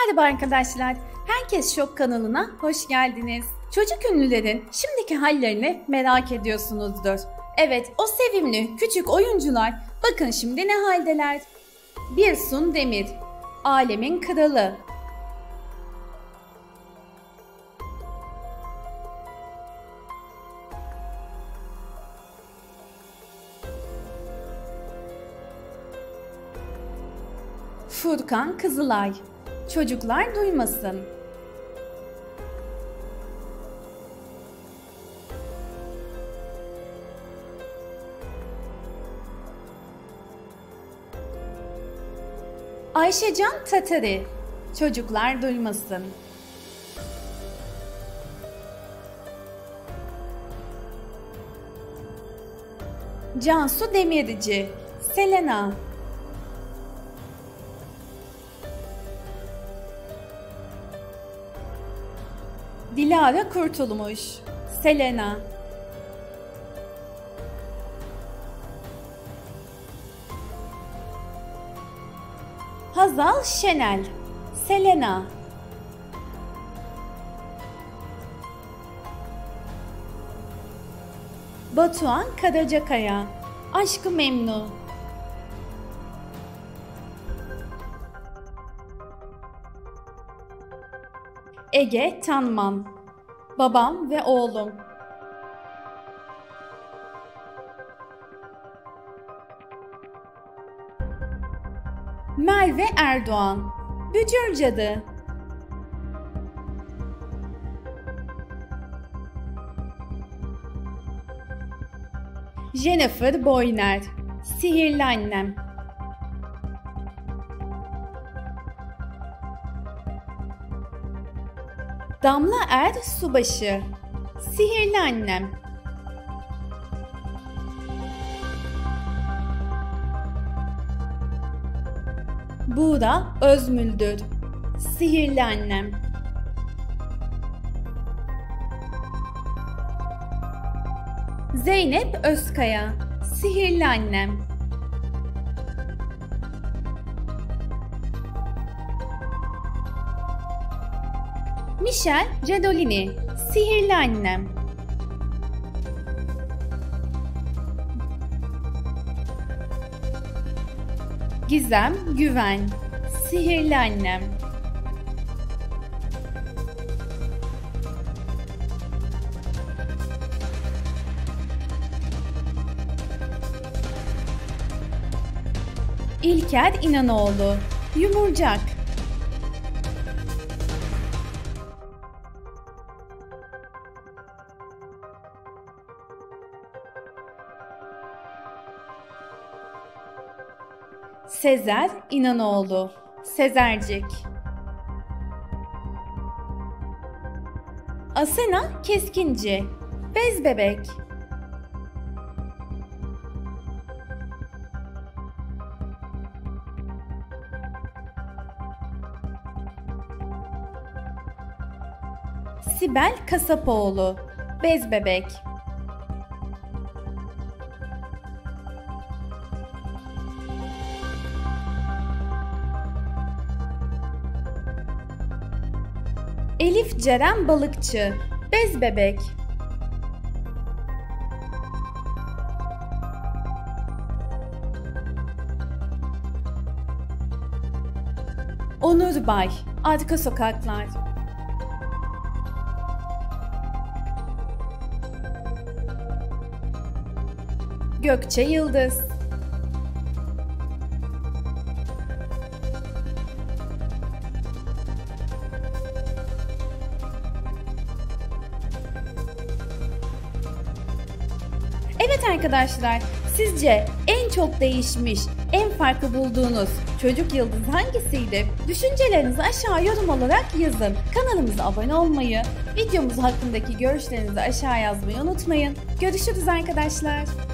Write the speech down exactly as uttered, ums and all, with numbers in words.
Merhaba arkadaşlar, Herkes Şok kanalına hoş geldiniz. Çocuk ünlülerin şimdiki hallerini merak ediyorsunuzdur. Evet, o sevimli küçük oyuncular bakın şimdi ne haldeler. Birsun Demir, alemin kralı. Furkan Kızılay, çocuklar duymasın. Ayşecan Tatarı, çocuklar duymasın. Cansu Demirci, Selena. Dilara Kurtulmuş, Selena. Hazal Şenel, Selena. Batuhan Karacakaya, Aşk-ı Memnu. Ege Tanman, Babam ve Oğlum. Merve Erdoğan, Bücür Cadı. Jennifer Boyner, Sihirli Annem. Damla Er Subaşı, Sihirli Annem. Buğra Özmüldür, Sihirli Annem. Zeynep Özkaya, Sihirli Annem. Michel Cadolini, Sihirli Annem. Gizem Güven, Sihirli Annem. İlker İnanoğlu, Yumurcak. Sezer İnanoğlu, Sezercik. Asena Keskinci, Bez Bebek. Sibel Kasapoğlu, Bez Bebek. Elif Ceren Balıkçı, Bez Bebek. Onur Bay, Arka Sokaklar. Gökçe Yıldız. Evet arkadaşlar, sizce en çok değişmiş, en farklı bulduğunuz çocuk yıldız hangisiydi? Düşüncelerinizi aşağı yorum olarak yazın. Kanalımıza abone olmayı, videomuz hakkındaki görüşlerinizi aşağı yazmayı unutmayın. Görüşürüz arkadaşlar.